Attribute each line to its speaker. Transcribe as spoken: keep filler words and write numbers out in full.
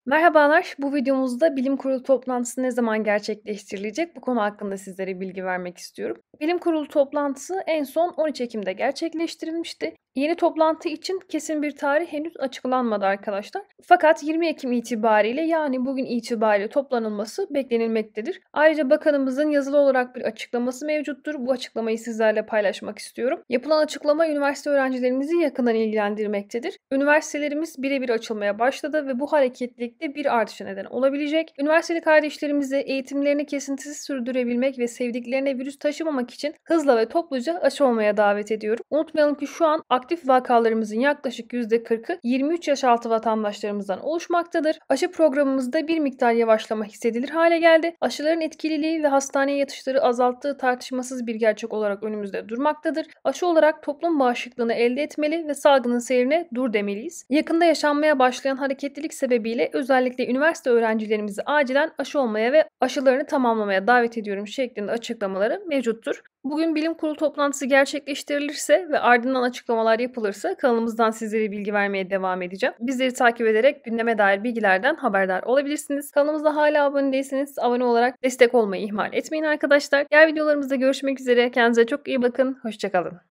Speaker 1: Merhabalar, bu videomuzda bilim kurulu toplantısı ne zaman gerçekleştirilecek? Bu konu hakkında sizlere bilgi vermek istiyorum. Bilim kurulu toplantısı en son on üç Ekim'de gerçekleştirilmişti. Yeni toplantı için kesin bir tarih henüz açıklanmadı arkadaşlar. Fakat yirmi Ekim itibariyle yani bugün itibariyle toplanılması beklenilmektedir. Ayrıca bakanımızın yazılı olarak bir açıklaması mevcuttur. Bu açıklamayı sizlerle paylaşmak istiyorum. Yapılan açıklama üniversite öğrencilerimizi yakından ilgilendirmektedir. Üniversitelerimiz birebir açılmaya başladı ve bu hareketlilikte bir artışa neden olabilecek. Üniversiteli kardeşlerimize eğitimlerini kesintisiz sürdürebilmek ve sevdiklerine virüs taşımamak için hızla ve topluca aşı olmaya davet ediyorum. Unutmayalım ki şu an aktif vakalarımızın yaklaşık yüzde kırkı yirmi üç yaş altı vatandaşlarımızdan oluşmaktadır. Aşı programımızda bir miktar yavaşlama hissedilir hale geldi. Aşıların etkililiği ve hastaneye yatışları azalttığı tartışmasız bir gerçek olarak önümüzde durmaktadır. Aşı olarak toplum bağışıklığını elde etmeli ve salgının seyrine dur demeliyiz. Yakında yaşanmaya başlayan hareketlilik sebebiyle özellikle üniversite öğrencilerimizi acilen aşı olmaya ve aşılarını tamamlamaya davet ediyorum şeklinde açıklamaları mevcuttur. Bugün bilim kurulu toplantısı gerçekleştirilirse ve ardından açıklamalar yapılırsa kanalımızdan sizlere bilgi vermeye devam edeceğim. Bizleri takip ederek gündeme dair bilgilerden haberdar olabilirsiniz. Kanalımıza hala abone değilseniz abone olarak destek olmayı ihmal etmeyin arkadaşlar. Diğer videolarımızda görüşmek üzere. Kendinize çok iyi bakın. Hoşça kalın.